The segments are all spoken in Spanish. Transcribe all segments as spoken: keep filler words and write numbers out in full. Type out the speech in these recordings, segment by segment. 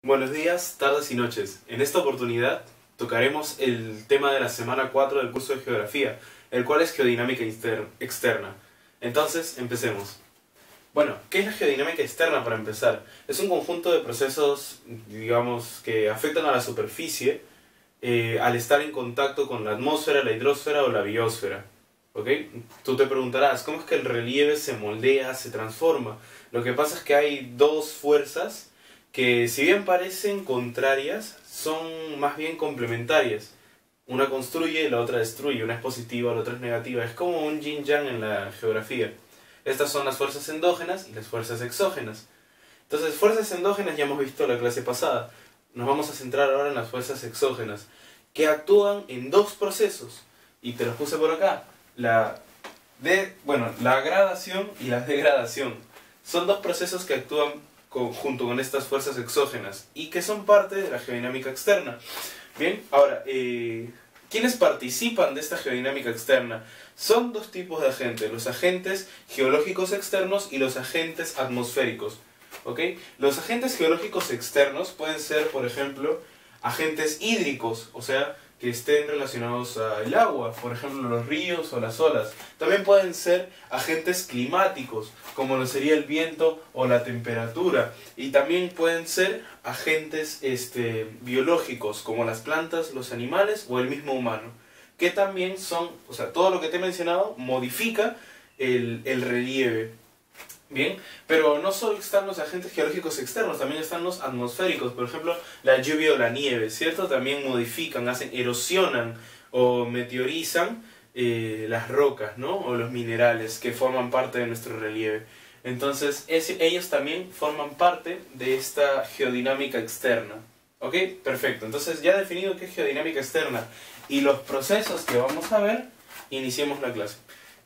Buenos días, tardes y noches. En esta oportunidad tocaremos el tema de la semana cuatro del curso de Geografía, el cual es Geodinámica Externa. Entonces, empecemos. Bueno, ¿qué es la geodinámica externa para empezar? Es un conjunto de procesos, digamos, que afectan a la superficie eh, al estar en contacto con la atmósfera, la hidrosfera o la biosfera. ¿Ok? Tú te preguntarás, ¿cómo es que el relieve se moldea, se transforma? Lo que pasa es que hay dos fuerzas que, si bien parecen contrarias, son más bien complementarias. Una construye y la otra destruye, una es positiva, la otra es negativa. Es como un yin-yang en la geografía. Estas son las fuerzas endógenas y las fuerzas exógenas. Entonces, fuerzas endógenas ya hemos visto la clase pasada. Nos vamos a centrar ahora en las fuerzas exógenas, que actúan en dos procesos. Y te los puse por acá. La, de, bueno, la gradación y la degradación. Son dos procesos que actúan con, junto con estas fuerzas exógenas y que son parte de la geodinámica externa. Bien, ahora, eh, ¿quiénes participan de esta geodinámica externa? Son dos tipos de agentes, los agentes geológicos externos y los agentes atmosféricos. ¿Ok? Los agentes geológicos externos pueden ser, por ejemplo, agentes hídricos, o sea, que estén relacionados al agua, por ejemplo, los ríos o las olas. También pueden ser agentes climáticos, como lo sería el viento o la temperatura. Y también pueden ser agentes este, biológicos, como las plantas, los animales o el mismo humano, que también son, o sea, todo lo que te he mencionado modifica el, el relieve. Bien, pero no solo están los agentes geológicos externos, también están los atmosféricos. Por ejemplo, la lluvia o la nieve, ¿cierto? También modifican, hacen, erosionan o meteorizan eh, las rocas, ¿no? O los minerales que forman parte de nuestro relieve. Entonces, ese, ellos también forman parte de esta geodinámica externa. ¿Ok? Perfecto. Entonces, ya definido qué es geodinámica externa y los procesos que vamos a ver, iniciemos la clase.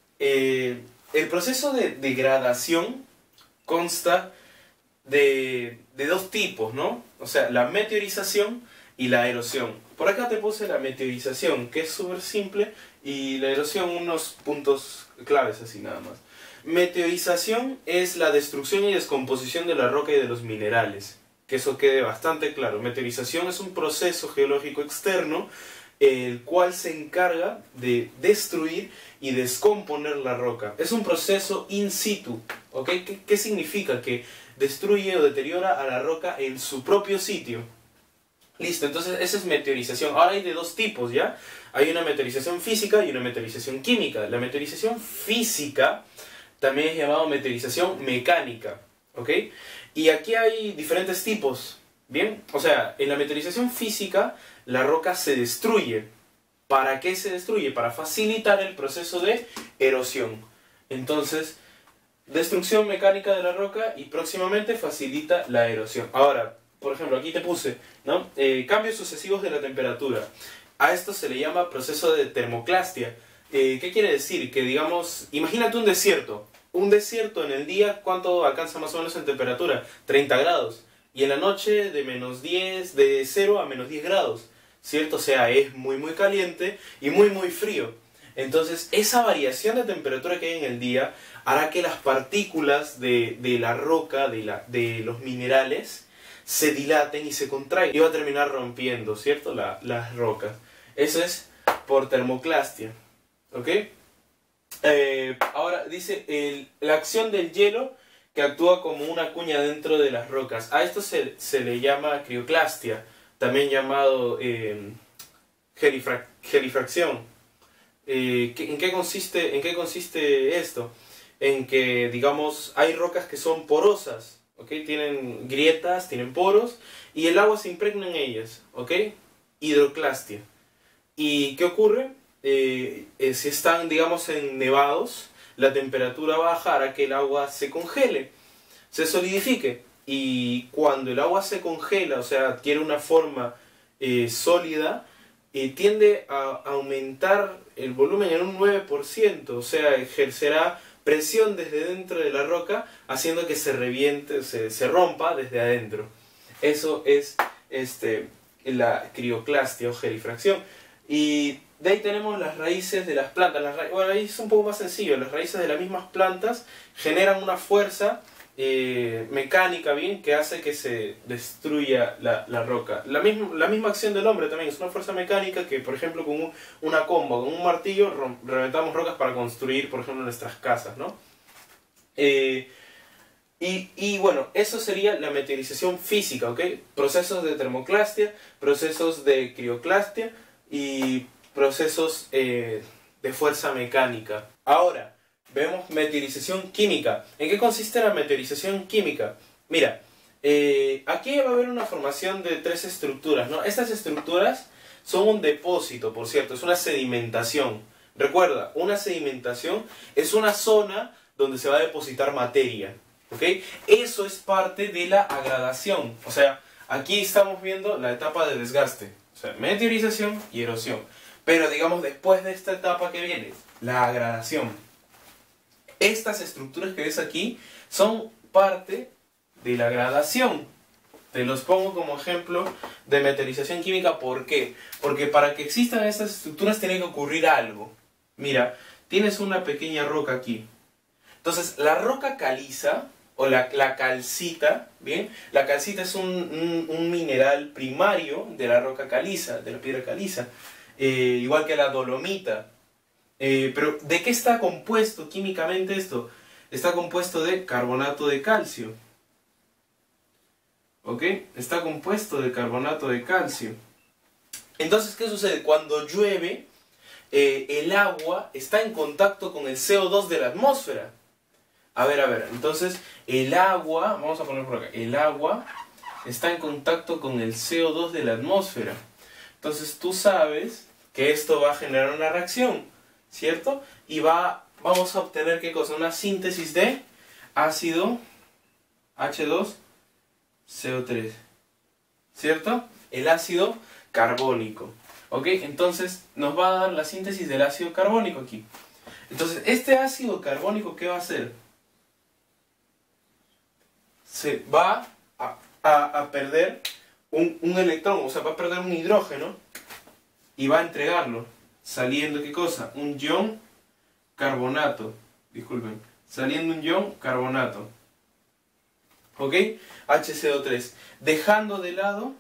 Eh... El proceso de degradación consta de, de dos tipos, ¿no? O sea, la meteorización y la erosión. Por acá te puse la meteorización, que es súper simple, y la erosión unos puntos claves, así nada más. Meteorización es la destrucción y descomposición de la roca y de los minerales. Que eso quede bastante claro. Meteorización es un proceso geológico externo el cual se encarga de destruir y descomponer la roca. Es un proceso in situ, ¿ok? ¿Qué, qué significa? Que destruye o deteriora a la roca en su propio sitio. Listo, entonces esa es meteorización. Ahora hay de dos tipos, ¿ya? Hay una meteorización física y una meteorización química. La meteorización física también es llamada meteorización mecánica, ¿ok? Y aquí hay diferentes tipos. Bien, o sea, en la meteorización física la roca se destruye. ¿Para qué se destruye? Para facilitar el proceso de erosión. Entonces, destrucción mecánica de la roca y próximamente facilita la erosión. Ahora, por ejemplo, aquí te puse, ¿no? Eh, cambios sucesivos de la temperatura. A esto se le llama proceso de termoclastia. Eh, ¿Qué quiere decir? Que digamos, imagínate un desierto. Un desierto en el día, ¿cuánto alcanza más o menos en temperatura? treinta grados. Y en la noche de menos diez, de cero a menos diez grados, ¿cierto? O sea, es muy muy caliente y muy muy frío. Entonces, esa variación de temperatura que hay en el día hará que las partículas de, de la roca, de, la, de los minerales, se dilaten y se contraigan. Y va a terminar rompiendo, ¿cierto? La, las rocas. Eso es por termoclastia. ¿Ok? Eh, ahora, dice, el, la acción del hielo que actúa como una cuña dentro de las rocas. A esto se, se le llama crioclastia, también llamado eh, gelifrac gelifracción. Eh, ¿en, qué consiste, ¿En qué consiste esto? En que, digamos, hay rocas que son porosas, ¿ok? Tienen grietas, tienen poros, y el agua se impregna en ellas, ¿ok? Hidroclastia. ¿Y qué ocurre? Eh, eh, si están, digamos, en nevados, la temperatura baja hará que el agua se congele, se solidifique. Y cuando el agua se congela, o sea, adquiere una forma eh, sólida, eh, tiende a aumentar el volumen en un nueve por ciento. O sea, ejercerá presión desde dentro de la roca, haciendo que se reviente, se, se rompa desde adentro. Eso es este, la crioclastia o gelifracción. Y de ahí tenemos las raíces de las plantas. Las ra bueno, ahí es un poco más sencillo. Las raíces de las mismas plantas generan una fuerza eh, mecánica, bien, que hace que se destruya la, la roca. La misma, la misma acción del hombre también es una fuerza mecánica que, por ejemplo, con un, una comba, con un martillo, reventamos rocas para construir, por ejemplo, nuestras casas, ¿no? Eh, y, y bueno, eso sería la meteorización física, ¿ok? Procesos de termoclastia, procesos de crioclastia y procesos eh, de fuerza mecánica. Ahora, vemos meteorización química. ¿En qué consiste la meteorización química? Mira, eh, aquí va a haber una formación de tres estructuras, ¿no? Estas estructuras son un depósito, por cierto, es una sedimentación. Recuerda, una sedimentación es una zona donde se va a depositar materia, ¿ok? Eso es parte de la agradación. O sea, aquí estamos viendo la etapa de desgaste. O sea, meteorización y erosión. Pero digamos, después de esta etapa que viene, la agradación. Estas estructuras que ves aquí son parte de la gradación. Te los pongo como ejemplo de meteorización química. ¿Por qué? Porque para que existan estas estructuras tiene que ocurrir algo. Mira, tienes una pequeña roca aquí. Entonces, la roca caliza, o la, la calcita, ¿bien? La calcita es un, un, un mineral primario de la roca caliza, de la piedra caliza. Eh, igual que la dolomita. Eh, pero, ¿de qué está compuesto químicamente esto? Está compuesto de carbonato de calcio. ¿Ok? Está compuesto de carbonato de calcio. Entonces, ¿qué sucede? Cuando llueve, eh, el agua está en contacto con el C O dos de la atmósfera. A ver, a ver. Entonces, el agua, vamos a poner por acá, el agua está en contacto con el C O dos de la atmósfera. Entonces, tú sabes que esto va a generar una reacción, ¿cierto? Y va, vamos a obtener, ¿qué cosa? Una síntesis de ácido H dos C O tres, ¿cierto? El ácido carbónico, ¿ok? Entonces nos va a dar la síntesis del ácido carbónico aquí. Entonces, este ácido carbónico, ¿qué va a hacer? Se va a, a, a perder un, un electrón, o sea, va a perder un hidrógeno y va a entregarlo, saliendo, ¿qué cosa? Un ion carbonato, disculpen, saliendo un ion carbonato. ¿Ok? H C O tres. Dejando de lado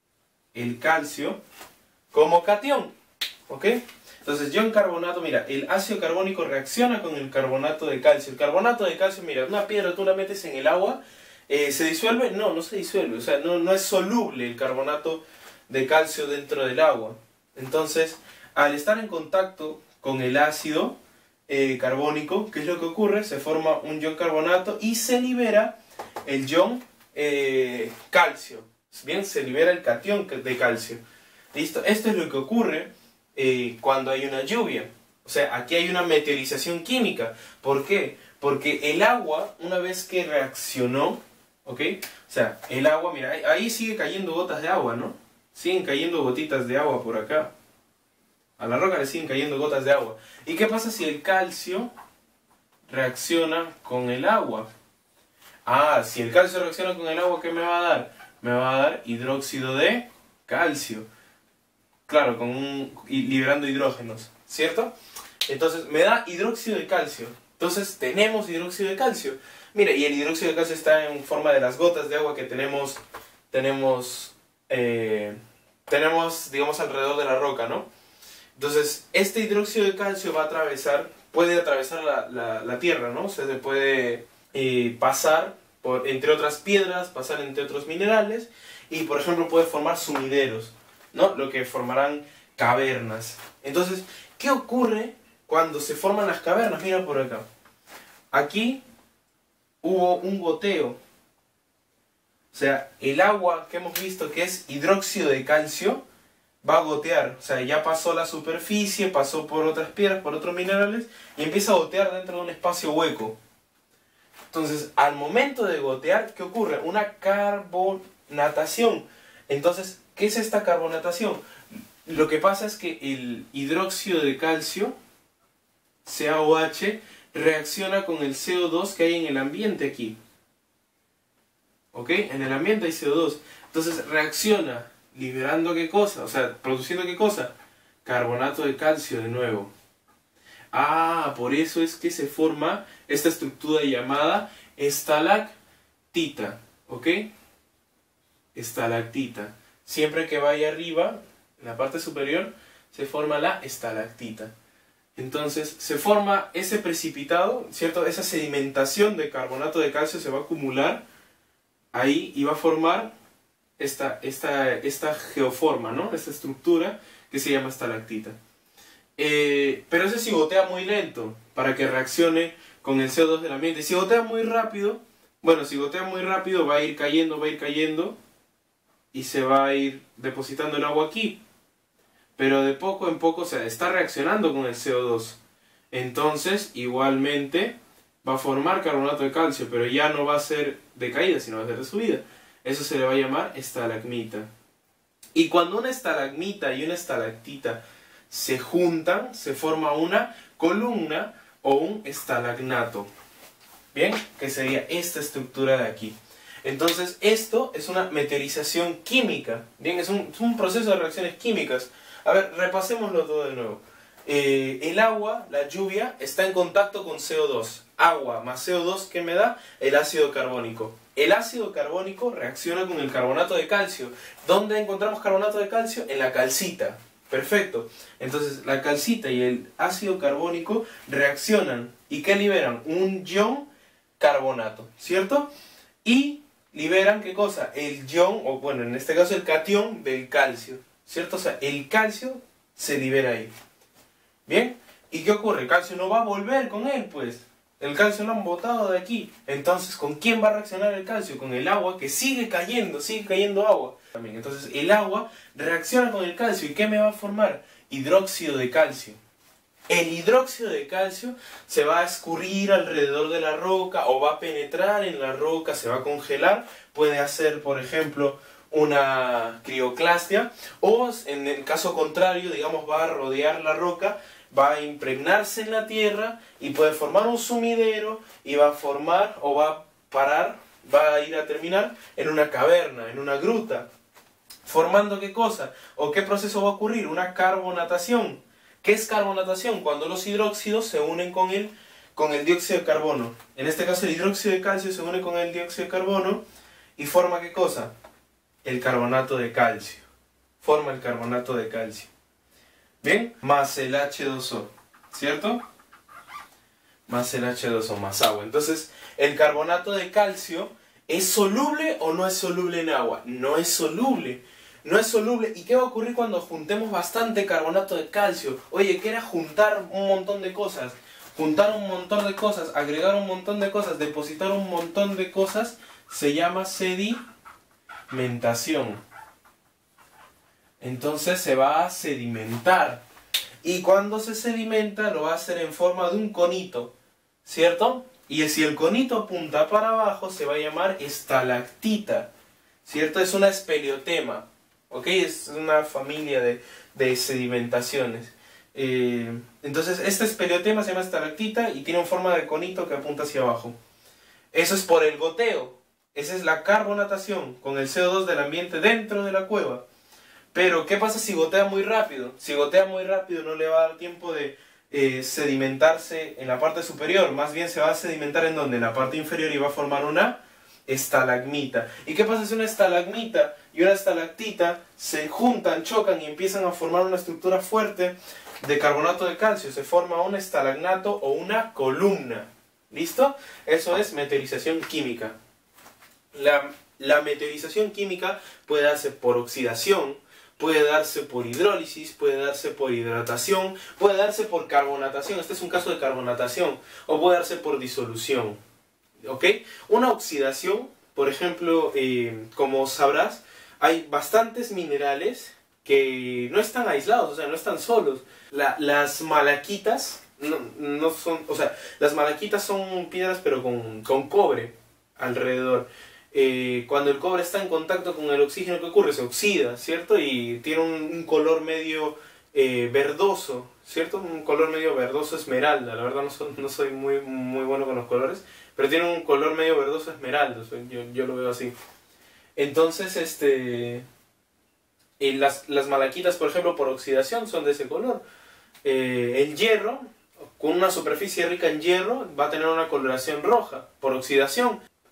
el calcio como catión. ¿Ok? Entonces, ion carbonato, mira, el ácido carbónico reacciona con el carbonato de calcio. El carbonato de calcio, mira, una piedra tú la metes en el agua, eh, ¿se disuelve? No, no se disuelve. O sea, no, no es soluble el carbonato de calcio dentro del agua. Entonces, al estar en contacto con el ácido eh, carbónico, ¿qué es lo que ocurre? Se forma un ion carbonato y se libera el ion eh, calcio. Bien, se libera el catión de calcio. ¿Listo? Esto es lo que ocurre eh, cuando hay una lluvia. O sea, aquí hay una meteorización química. ¿Por qué? Porque el agua, una vez que reaccionó, ¿ok? O sea, el agua, mira, ahí sigue cayendo gotas de agua, ¿no? Siguen cayendo gotitas de agua por acá. A la roca le siguen cayendo gotas de agua. ¿Y qué pasa si el calcio reacciona con el agua? Ah, si el calcio reacciona con el agua, ¿qué me va a dar? Me va a dar hidróxido de calcio. Claro, con un, liberando hidrógenos, ¿cierto? Entonces, me da hidróxido de calcio. Entonces, tenemos hidróxido de calcio. Mira, y el hidróxido de calcio está en forma de las gotas de agua que tenemos, tenemos, eh, tenemos, digamos, alrededor de la roca, ¿no? Entonces, este hidróxido de calcio va a atravesar, puede atravesar la, la, la tierra, ¿no? O sea, se puede eh, pasar por, entre otras piedras, pasar entre otros minerales, y por ejemplo puede formar sumideros, ¿no? Lo que formarán cavernas. Entonces, ¿qué ocurre cuando se forman las cavernas? Mira por acá. Aquí hubo un goteo. O sea, el agua que hemos visto que es hidróxido de calcio va a gotear. O sea, ya pasó la superficie, pasó por otras piedras, por otros minerales, y empieza a gotear dentro de un espacio hueco. Entonces, al momento de gotear, ¿qué ocurre? Una carbonatación. Entonces, ¿qué es esta carbonatación? Lo que pasa es que el hidróxido de calcio, C A O H, reacciona con el C O dos que hay en el ambiente aquí. ¿Ok? En el ambiente hay C O dos. Entonces, reacciona, liberando ¿qué cosa? O sea, produciendo ¿qué cosa? Carbonato de calcio de nuevo. Ah, por eso es que se forma esta estructura llamada estalactitas. estalactita, ¿ok? Estalactita. Siempre que vaya arriba, en la parte superior, se forma la estalactita. Entonces, se forma ese precipitado, ¿cierto? Esa sedimentación de carbonato de calcio se va a acumular ahí y va a formar esta, esta, esta geoforma, ¿no? Esta estructura que se llama estalactita. Eh, pero eso si gotea muy lento, para que reaccione con el C O dos del ambiente. Si gotea muy rápido, bueno, si gotea muy rápido va a ir cayendo, va a ir cayendo, y se va a ir depositando el agua aquí. Pero de poco en poco, o sea, está reaccionando con el C O dos. Entonces, igualmente, va a formar carbonato de calcio, pero ya no va a ser de caída, sino va a ser de subida. Eso se le va a llamar estalagmita. Y cuando una estalagmita y una estalactita se juntan, se forma una columna o un estalagnato. ¿Bien? Que sería esta estructura de aquí. Entonces, esto es una meteorización química. Bien, es un, es un proceso de reacciones químicas. A ver, repasémoslo todo de nuevo. Eh, el agua, la lluvia, está en contacto con C O dos. Agua más C O dos, ¿qué me da? El ácido carbónico. El ácido carbónico reacciona con el carbonato de calcio. ¿Dónde encontramos carbonato de calcio? En la calcita. Perfecto. Entonces, la calcita y el ácido carbónico reaccionan. ¿Y qué liberan? Un ion carbonato, ¿cierto? Y liberan, ¿qué cosa? El ion, o bueno, en este caso el catión del calcio, ¿cierto? O sea, el calcio se libera ahí. ¿Bien? ¿Y qué ocurre? El calcio no va a volver con él, pues. El calcio lo han botado de aquí. Entonces, ¿con quién va a reaccionar el calcio? Con el agua que sigue cayendo, sigue cayendo agua. También. Entonces, el agua reacciona con el calcio. ¿Y qué me va a formar? Hidróxido de calcio. El hidróxido de calcio se va a escurrir alrededor de la roca o va a penetrar en la roca, se va a congelar. Puede hacer, por ejemplo, una crioclastia, o en el caso contrario, digamos, va a rodear la roca, va a impregnarse en la tierra y puede formar un sumidero y va a formar o va a parar, va a ir a terminar en una caverna, en una gruta. ¿Formando qué cosa? ¿O qué proceso va a ocurrir? Una carbonatación. ¿Qué es carbonatación? Cuando los hidróxidos se unen con el, con el dióxido de carbono. En este caso el hidróxido de calcio se une con el dióxido de carbono y forma ¿qué cosa? El carbonato de calcio. Forma el carbonato de calcio. ¿Bien? Más el hache dos o, ¿cierto? Más el hache dos o, más agua. Entonces, el carbonato de calcio, ¿es soluble o no es soluble en agua? No es soluble. No es soluble. ¿Y qué va a ocurrir cuando juntemos bastante carbonato de calcio? Oye, ¿qué era juntar un montón de cosas? Juntar un montón de cosas, agregar un montón de cosas, depositar un montón de cosas, se llama sedimentación. Entonces se va a sedimentar. Y cuando se sedimenta lo va a hacer en forma de un conito, ¿cierto? Y si el conito apunta para abajo se va a llamar estalactita, ¿cierto? Es una espeleotema, ¿ok? Es una familia de, de sedimentaciones. Eh, entonces este espeleotema se llama estalactita y tiene forma de conito que apunta hacia abajo. Eso es por el goteo. Esa es la carbonatación con el C O dos del ambiente dentro de la cueva. Pero, ¿qué pasa si gotea muy rápido? Si gotea muy rápido no le va a dar tiempo de eh, sedimentarse en la parte superior. Más bien se va a sedimentar en donde, en la parte inferior, y va a formar una estalagmita. ¿Y qué pasa si una estalagmita y una estalactita se juntan, chocan y empiezan a formar una estructura fuerte de carbonato de calcio? Se forma un estalagnato o una columna. ¿Listo? Eso es meteorización química. La, la meteorización química puede darse por oxidación, puede darse por hidrólisis, puede darse por hidratación, puede darse por carbonatación. Este es un caso de carbonatación. O puede darse por disolución. ¿Ok? Una oxidación, por ejemplo, eh, como sabrás, hay bastantes minerales que no están aislados, o sea, no están solos. La, las malaquitas no, no son, o sea, las malaquitas son piedras pero con, con cobre alrededor. Eh, cuando el cobre está en contacto con el oxígeno, ¿qué ocurre? Se oxida, ¿cierto? Y tiene un, un color medio eh, verdoso, ¿cierto? Un color medio verdoso esmeralda. La verdad no, so, no soy muy, muy bueno con los colores, pero tiene un color medio verdoso esmeralda, yo, yo lo veo así. Entonces, este, eh, las, las malaquitas, por ejemplo, por oxidación son de ese color. Eh, el hierro, con una superficie rica en hierro, va a tener una coloración roja por oxidación.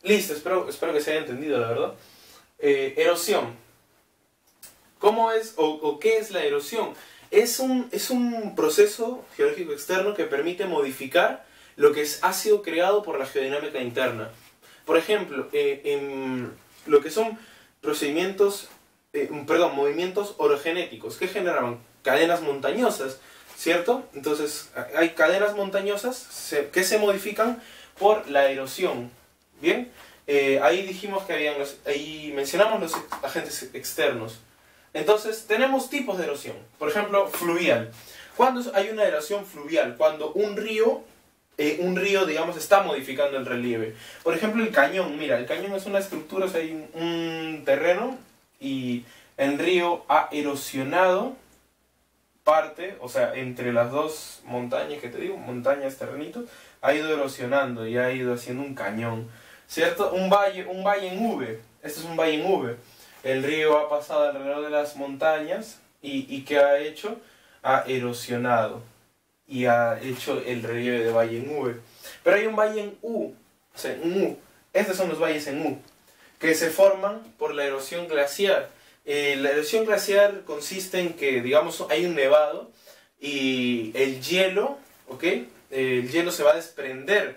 Listo, espero, espero que se haya entendido, la verdad. Eh, erosión. ¿Cómo es o, o qué es la erosión? Es un, es un proceso geológico externo que permite modificar lo que es, ha sido creado por la geodinámica interna. Por ejemplo, eh, en lo que son procedimientos, eh, perdón, movimientos orogenéticos, que generaban cadenas montañosas, ¿cierto? Entonces, hay cadenas montañosas se, que se modifican por la erosión. Bien, eh, ahí dijimos que habían los, ahí mencionamos los agentes externos. Entonces, tenemos tipos de erosión. Por ejemplo, fluvial. ¿Cuándo hay una erosión fluvial? Cuando un río, eh, un río, digamos, está modificando el relieve. Por ejemplo, el cañón. Mira, el cañón es una estructura, o sea, hay un, un terreno y el río ha erosionado parte, o sea, entre las dos montañas que te digo, montañas, terrenitos, ha ido erosionando y ha ido haciendo un cañón, ¿cierto? Un valle, un valle en V. Este es un valle en V. El río ha pasado alrededor de las montañas y, y ¿qué ha hecho? Ha erosionado y ha hecho el relieve de valle en V. Pero hay un valle en U, o sea, en U. Estos son los valles en U, que se forman por la erosión glaciar. Eh, la erosión glaciar consiste en que, digamos, hay un nevado y el hielo, ¿ok? Eh, el hielo se va a desprender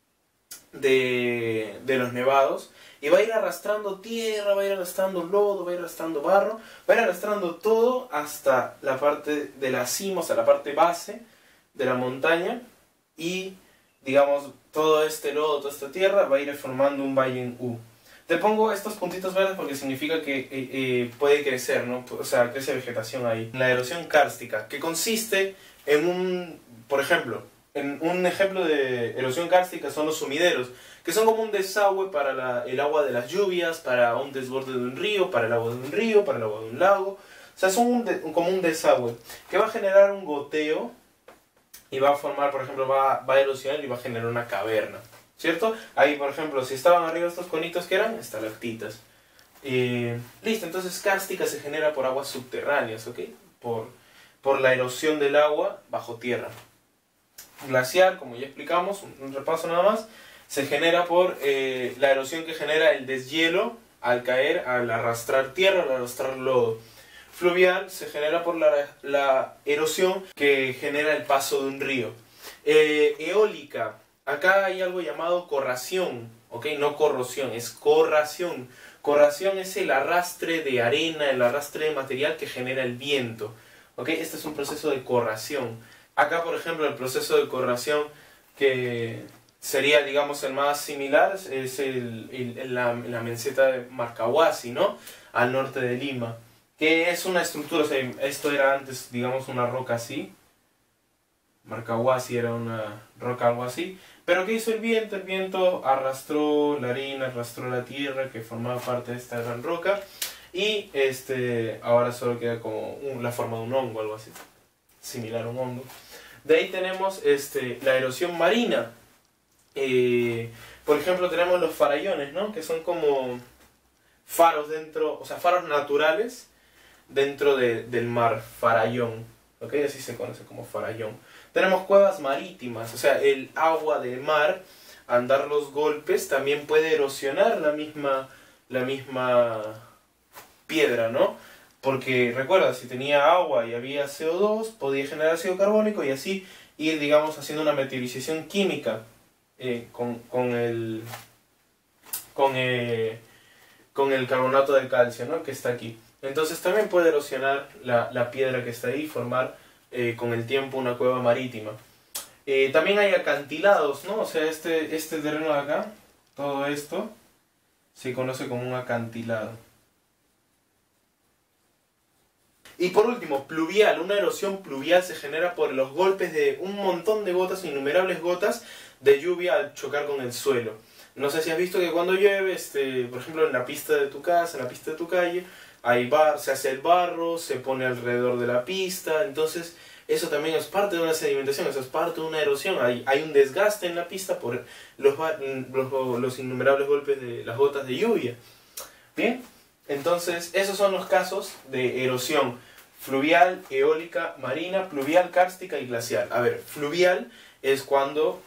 de, de los nevados y va a ir arrastrando tierra, va a ir arrastrando lodo, va a ir arrastrando barro, va a ir arrastrando todo hasta la parte de la cima, o sea, la parte base de la montaña, y, digamos, todo este lodo, toda esta tierra va a ir formando un valle en U. Te pongo estos puntitos verdes porque significa que eh, eh, puede crecer, ¿no? O sea, crece vegetación ahí. La erosión kárstica, que consiste en un, por ejemplo, en un ejemplo de erosión kárstica son los sumideros, que son como un desagüe para la, el agua de las lluvias, para un desborde de un río, para el agua de un río, para el agua de un lago. O sea, son un de, como un desagüe que va a generar un goteo y va a formar, por ejemplo, va, va a erosionar y va a generar una caverna, ¿cierto? Ahí, por ejemplo, si estaban arriba estos conitos, ¿qué eran? Estalactitas. Eh, listo, entonces kárstica se genera por aguas subterráneas, ¿ok? Por, por la erosión del agua bajo tierra. Glaciar, como ya explicamos, un, un repaso nada más, se genera por eh, la erosión que genera el deshielo al caer, al arrastrar tierra, al arrastrar lodo. Fluvial se genera por la, la erosión que genera el paso de un río. Eh, eólica, acá hay algo llamado corración, ¿ok? No corrosión, es corración. Corración es el arrastre de arena, el arrastre de material que genera el viento, ¿ok? Este es un proceso de corración. Acá, por ejemplo, el proceso de corración que sería, digamos, el más similar es el, el, la, la meseta de Marcahuasi, ¿no? Al norte de Lima, que es una estructura, o sea, esto era antes, digamos, una roca así. Marcahuasi era una roca algo así. Pero ¿qué hizo el viento? El viento arrastró la arena, arrastró la tierra que formaba parte de esta gran roca. Y este, ahora solo queda como un, la forma de un hongo, algo así. Similar a un hongo. De ahí tenemos este, la erosión marina. Eh, por ejemplo, tenemos los farallones, ¿no? Que son como faros dentro, o sea, faros naturales dentro de, del mar, farallón. ¿Ok? Así se conoce como farallón. Tenemos cuevas marítimas, o sea, el agua del mar, al dar los golpes, también puede erosionar la misma, la misma piedra, ¿no? Porque recuerda, si tenía agua y había C O dos, podía generar ácido carbónico y así ir, digamos, haciendo una meteorización química eh, con, con, el, con, eh, con el carbonato de calcio, ¿no? Que está aquí. Entonces también puede erosionar la, la piedra que está ahí y formar eh, con el tiempo una cueva marítima. Eh, también hay acantilados, ¿no? O sea, este, este terreno de acá, todo esto, se conoce como un acantilado. Y por último, pluvial. Una erosión pluvial se genera por los golpes de un montón de gotas, innumerables gotas de lluvia al chocar con el suelo. No sé si has visto que cuando llueve, este, por ejemplo en la pista de tu casa, en la pista de tu calle, hay bar, se hace el barro, se pone alrededor de la pista, entonces eso también es parte de una sedimentación, eso es parte de una erosión, hay, hay un desgaste en la pista por los, los, los innumerables golpes de las gotas de lluvia. Bien, entonces esos son los casos de erosión fluvial, eólica, marina, pluvial, kárstica y glacial. A ver, fluvial es cuando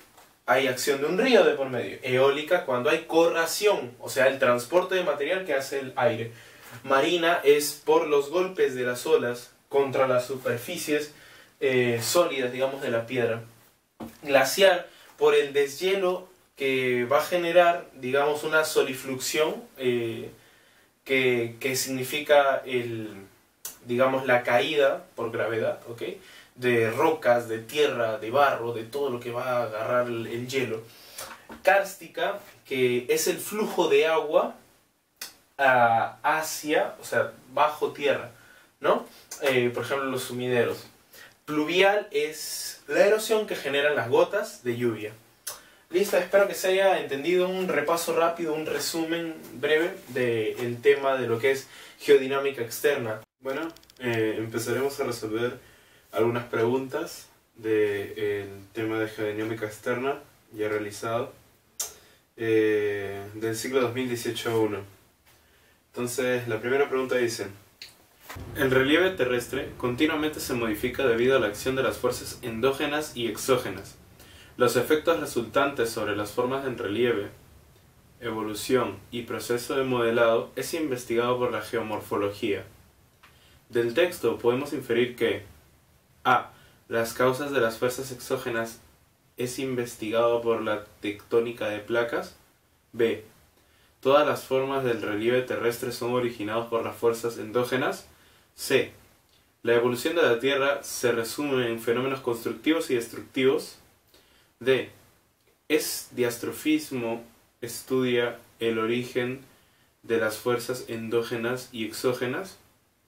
hay acción de un río de por medio. Eólica cuando hay corración, o sea, el transporte de material que hace el aire. Marina es por los golpes de las olas contra las superficies eh, sólidas, digamos, de la piedra. Glaciar por el deshielo que va a generar, digamos, una solifluxión eh, que, que significa el, digamos, la caída por gravedad, ¿ok?, de rocas, de tierra, de barro, de todo lo que va a agarrar el, el hielo. Kárstica, que es el flujo de agua uh, hacia, o sea, bajo tierra, ¿no? Eh, por ejemplo, los sumideros. Pluvial es la erosión que generan las gotas de lluvia. Listo, espero que se haya entendido un repaso rápido, un resumen breve del tema de lo que es geodinámica externa. Bueno, eh, empezaremos a resolver algunas preguntas del tema de geodinámica externa ya realizado eh, del ciclo dos mil dieciocho a uno. Entonces, la primera pregunta dice: el relieve terrestre continuamente se modifica debido a la acción de las fuerzas endógenas y exógenas. Los efectos resultantes sobre las formas en relieve, evolución y proceso de modelado es investigado por la geomorfología. Del texto podemos inferir que A. Las causas de las fuerzas exógenas es investigado por la tectónica de placas. B. Todas las formas del relieve terrestre son originadas por las fuerzas endógenas. C. La evolución de la Tierra se resume en fenómenos constructivos y destructivos. D. ¿Es diastrofismo estudia el origen de las fuerzas endógenas y exógenas?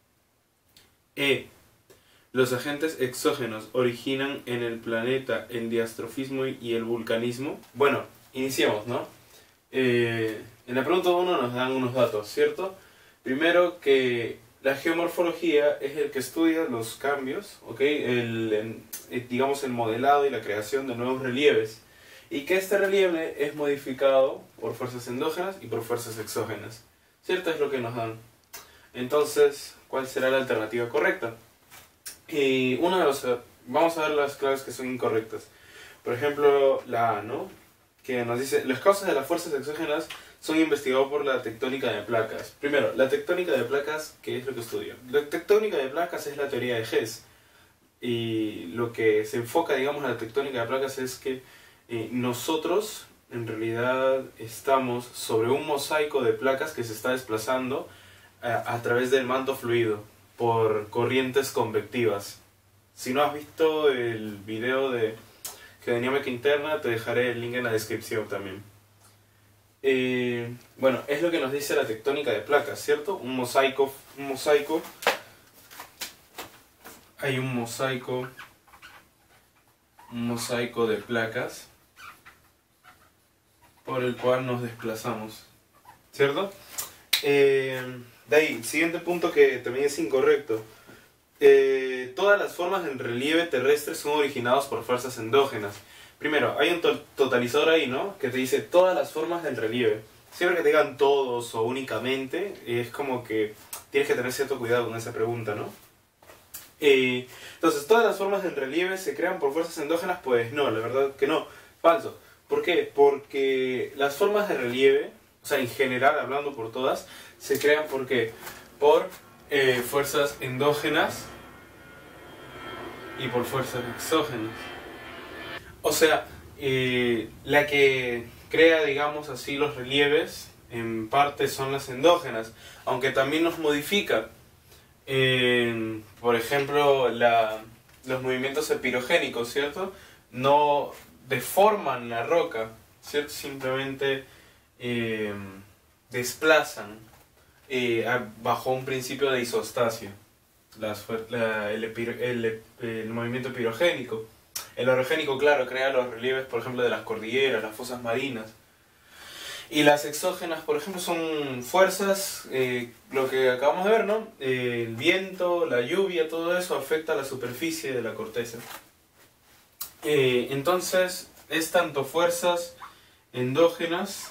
E. Los agentes exógenos originan en el planeta el diastrofismo y el vulcanismo. Bueno, iniciemos, ¿no? Eh, en la pregunta uno nos dan unos datos, ¿cierto? Primero que la geomorfología es el que estudia los cambios, ¿ok? El, el, digamos el modelado y la creación de nuevos relieves. Y que este relieve es modificado por fuerzas endógenas y por fuerzas exógenas. ¿Cierto? Es lo que nos dan. Entonces, ¿cuál será la alternativa correcta? Y una de las, vamos a ver las claves que son incorrectas. Por ejemplo, la A, ¿no? Que nos dice: las causas de las fuerzas exógenas son investigadas por la tectónica de placas. Primero, la tectónica de placas, ¿qué es lo que estudia? La tectónica de placas es la teoría de Hess. Y lo que se enfoca, digamos, en la tectónica de placas es que eh, nosotros, en realidad, estamos sobre un mosaico de placas que se está desplazando a, a través del manto fluido por corrientes convectivas. Si no has visto el video de geodinámica interna, te dejaré el link en la descripción también. Eh, bueno, es lo que nos dice la tectónica de placas, ¿cierto? Un mosaico, un mosaico, hay un mosaico, un mosaico de placas por el cual nos desplazamos, ¿cierto? Eh, de ahí, siguiente punto que también es incorrecto. Eh, todas las formas del relieve terrestre son originadas por fuerzas endógenas. Primero, hay un to totalizador ahí, ¿no? Que te dice todas las formas del relieve. Siempre que te digan todos o únicamente, es como que tienes que tener cierto cuidado con esa pregunta, ¿no? Eh, entonces, ¿todas las formas del relieve se crean por fuerzas endógenas? Pues no, la verdad que no. Falso. ¿Por qué? Porque las formas de relieve, o sea, en general, hablando por todas, se crean ¿por qué? Por eh, fuerzas endógenas y por fuerzas exógenas. O sea, eh, la que crea, digamos así, los relieves, en parte son las endógenas, aunque también los modifica. Eh, por ejemplo, la, los movimientos epirogénicos, ¿cierto? No deforman la roca, ¿cierto? Simplemente eh, desplazan eh, bajo un principio de isostasia las, la, el, epiro, el, el movimiento epirogénico. El orogénico, claro, crea los relieves, por ejemplo, de las cordilleras, las fosas marinas. Y las exógenas, por ejemplo, son fuerzas, eh, lo que acabamos de ver, ¿no? Eh, el viento, la lluvia, todo eso afecta a la superficie de la corteza. Eh, entonces, es tanto fuerzas endógenas,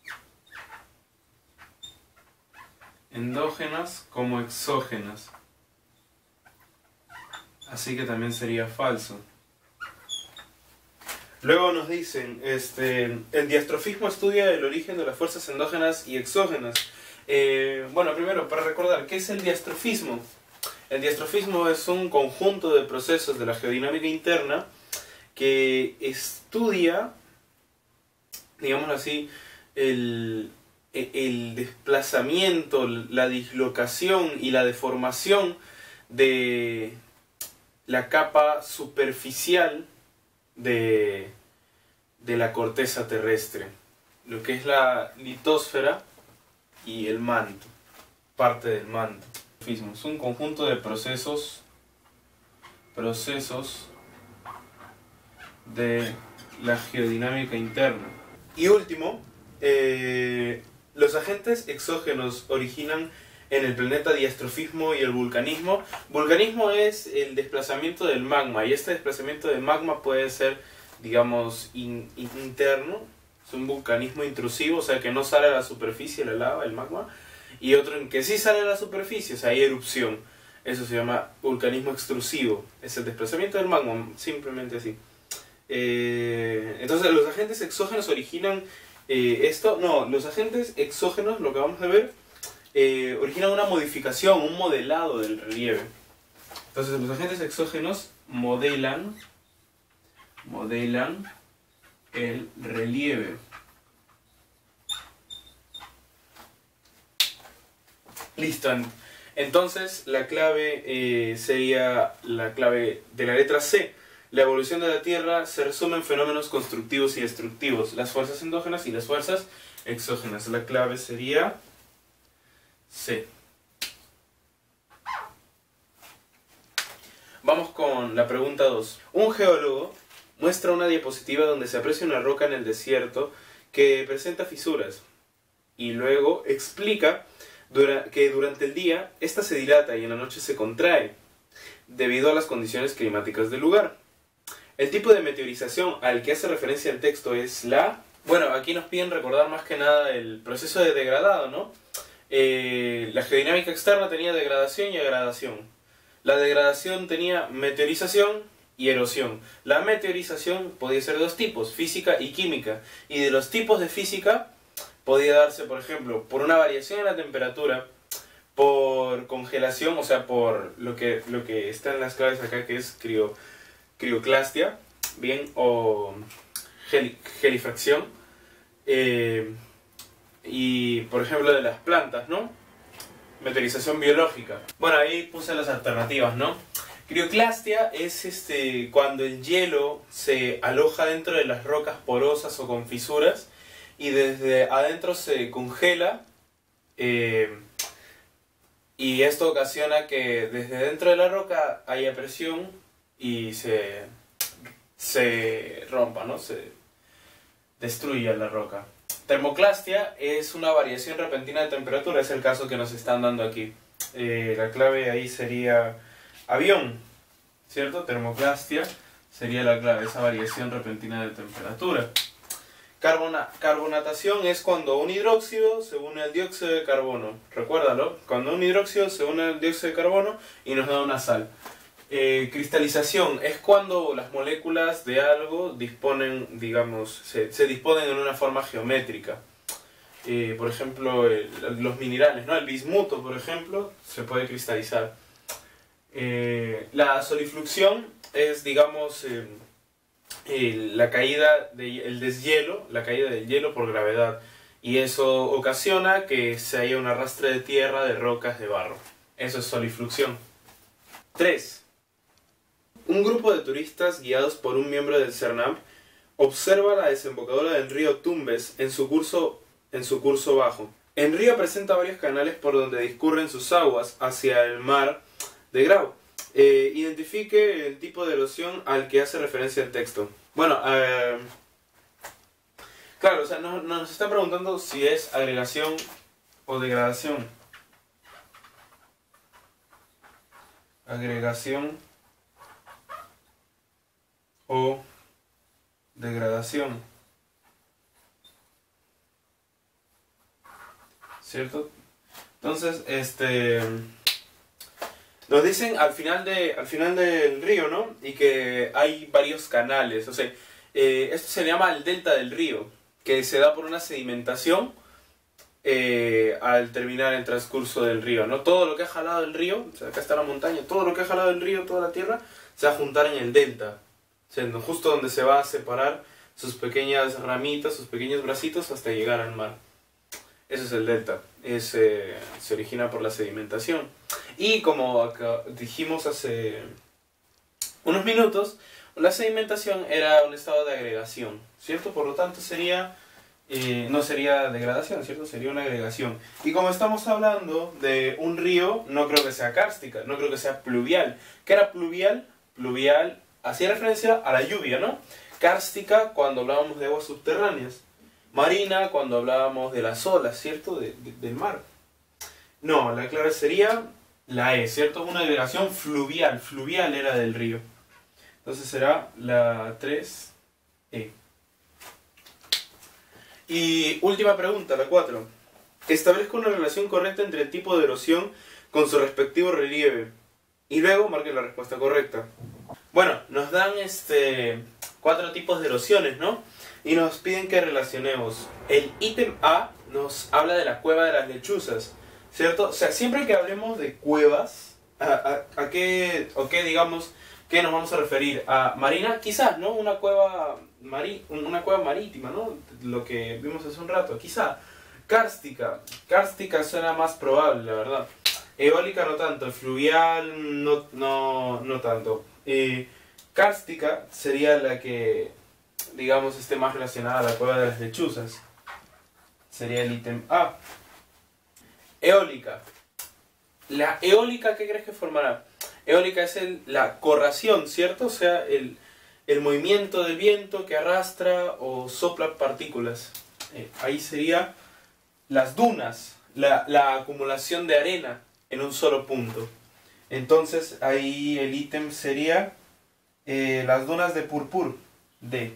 endógenas como exógenas. Así que también sería falso. Luego nos dicen, este, el diastrofismo estudia el origen de las fuerzas endógenas y exógenas. Eh, bueno, primero, para recordar, ¿qué es el diastrofismo? El diastrofismo es un conjunto de procesos de la geodinámica interna que estudia, digamos así, el, el desplazamiento, la dislocación y la deformación de la capa superficial de, de la corteza terrestre, lo que es la litosfera y el manto, parte del manto. Es un conjunto de procesos, procesos de la geodinámica interna. Y último, eh, los agentes exógenos originan en el planeta diastrofismo y el vulcanismo. Vulcanismo es el desplazamiento del magma, y este desplazamiento del magma puede ser, digamos, in, interno, es un vulcanismo intrusivo, o sea que no sale a la superficie la lava, el magma, y otro en que sí sale a la superficie, o sea, hay erupción. Eso se llama vulcanismo extrusivo, es el desplazamiento del magma, simplemente así. Eh, entonces, ¿los agentes exógenos originan eh, esto? No, los agentes exógenos, lo que vamos a ver, eh, originan una modificación, un modelado del relieve. Entonces, los agentes exógenos modelan, modelan el relieve. Listo. Entonces, la clave eh, sería la clave de la letra C. La evolución de la Tierra se resume en fenómenos constructivos y destructivos, las fuerzas endógenas y las fuerzas exógenas. La clave sería C. Vamos con la pregunta dos. Un geólogo muestra una diapositiva donde se aprecia una roca en el desierto que presenta fisuras y luego explica que durante el día esta se dilata y en la noche se contrae debido a las condiciones climáticas del lugar. El tipo de meteorización al que hace referencia el texto es la... Bueno, aquí nos piden recordar más que nada el proceso de degradado, ¿no? Eh, la geodinámica externa tenía degradación y agradación. La degradación tenía meteorización y erosión. La meteorización podía ser de dos tipos, física y química. Y de los tipos de física podía darse, por ejemplo, por una variación en la temperatura, por congelación, o sea, por lo que, lo que está en las claves acá, que es crio, crioclastia, bien, o gel, gelifracción, eh, y, por ejemplo, de las plantas, ¿no? Meteorización biológica. Bueno, ahí puse las alternativas, ¿no? Crioclastia es este, cuando el hielo se aloja dentro de las rocas porosas o con fisuras, y desde adentro se congela, eh, y esto ocasiona que desde dentro de la roca haya presión y se, se rompa, ¿no? Se destruya la roca. Termoclastia es una variación repentina de temperatura, es el caso que nos están dando aquí. Eh, la clave ahí sería avión, ¿cierto? Termoclastia sería la clave, esa variación repentina de temperatura. Carbona, carbonatación es cuando un hidróxido se une al dióxido de carbono. Recuérdalo, cuando un hidróxido se une al dióxido de carbono y nos da una sal. Eh, cristalización es cuando las moléculas de algo disponen, digamos, se, se disponen en una forma geométrica. Eh, por ejemplo, el, los minerales, ¿no? El bismuto, por ejemplo, se puede cristalizar. Eh, la solifluxión es, digamos, eh, el, la caída del deshielo, la caída del hielo por gravedad. Y eso ocasiona que se haya un arrastre de tierra, de rocas, de barro. Eso es solifluxión. tres. Un grupo de turistas guiados por un miembro del CERNAP observa la desembocadura del río Tumbes en su curso, en su curso bajo. El río presenta varios canales por donde discurren sus aguas hacia el mar de Grau. Eh, identifique el tipo de erosión al que hace referencia el texto. Bueno, eh, claro, o sea, nos, nos está preguntando si es agregación o degradación. Agregación o degradación, ¿cierto? Entonces, este, nos dicen al final de, al final del río, ¿no? Y que hay varios canales, o sea, Eh, esto se llama el delta del río, que se da por una sedimentación eh, al terminar el transcurso del río, ¿no? Todo lo que ha jalado el río, o sea, acá está la montaña, todo lo que ha jalado el río, toda la tierra, se va a juntar en el delta, o sea, justo donde se va a separar sus pequeñas ramitas, sus pequeños bracitos hasta llegar al mar. Eso es el delta, es, eh, se origina por la sedimentación. Y como acá dijimos hace unos minutos, la sedimentación era un estado de agregación, ¿cierto? Por lo tanto sería, eh, no sería degradación, ¿cierto? Sería una agregación. Y como estamos hablando de un río, no creo que sea kárstica, no creo que sea pluvial. ¿Qué era pluvial? Pluvial hacía referencia a la lluvia, ¿no? Kárstica cuando hablábamos de aguas subterráneas. Marina cuando hablábamos de las olas, ¿cierto? De, de, del mar. No, la clave sería la E, ¿cierto? Una agregación fluvial. Fluvial era del río. Entonces será la tres E. Y última pregunta, la cuatro. Establezca una relación correcta entre el tipo de erosión con su respectivo relieve. Y luego marque la respuesta correcta. Bueno, nos dan este cuatro tipos de erosiones, ¿no? Y nos piden que relacionemos. El ítem A nos habla de la cueva de las lechuzas, ¿cierto? O sea, siempre que hablemos de cuevas, ¿a, a, a qué, o qué, digamos, qué nos vamos a referir? ¿A marina? Quizás, ¿no? Una cueva, mari, una cueva marítima, ¿no? Lo que vimos hace un rato. Quizá. Kárstica. Kárstica suena más probable, la verdad. Eólica no tanto. Fluvial no, no, no tanto. Eh, kárstica sería la que, digamos, esté más relacionada a la cueva de las lechuzas. Sería el ítem A. Eólica. La eólica, ¿qué crees que formará? Eólica es el, la corración, ¿cierto? O sea, el, el movimiento del viento que arrastra o sopla partículas. Eh, ahí sería las dunas, la, la acumulación de arena en un solo punto. Entonces ahí el ítem sería eh, las dunas de purpur, D.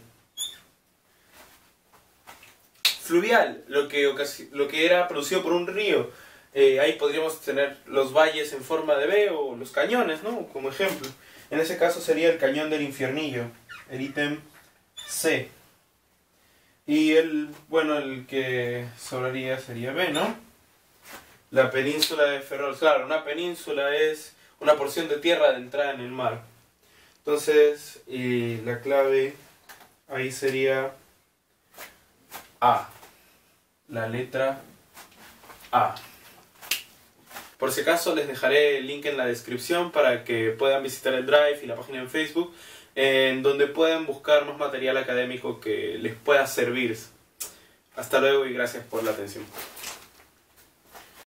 Fluvial, lo que, lo que era producido por un río. Eh, ahí podríamos tener los valles en forma de V o los cañones, ¿no? Como ejemplo. En ese caso sería el cañón del Infiernillo, el ítem C. Y el, bueno, el que sobraría sería B, ¿no? La península de Ferrol. Claro, una península es una porción de tierra de entrada en el mar. Entonces, y la clave ahí sería A. La letra A. Por si acaso les dejaré el link en la descripción para que puedan visitar el Drive y la página en Facebook, en donde pueden buscar más material académico que les pueda servir. Hasta luego y gracias por la atención.